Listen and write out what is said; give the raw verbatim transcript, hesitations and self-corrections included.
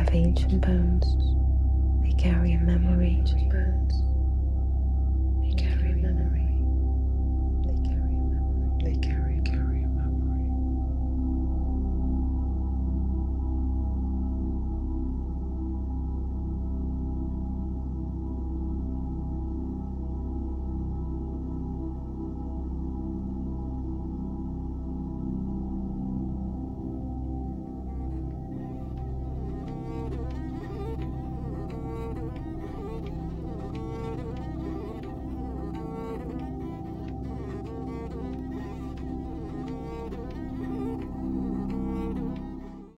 have ancient bones. They carry a memory. Ancient bones.